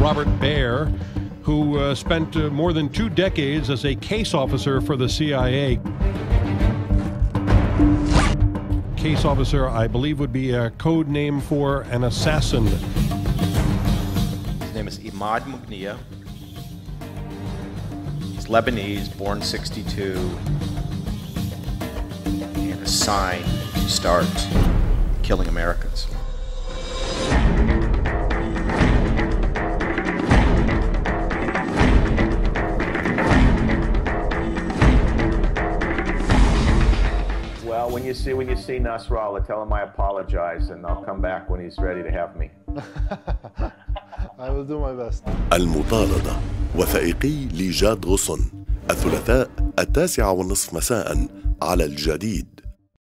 Robert Baer, who spent more than 2 decades as a case officer for the CIA. Case officer, I believe, would be a code name for an assassin. His name is Ahmad Mugniya. He's Lebanese, born 62, and assigned to start killing Americans. Well, when you see Nasrallah, tell him I apologize, and I'll come back when he's ready to have me. I will do my best. المطاردة وثائقي لجاد غصن الثلاثاء 21:30 مساء على الجديد.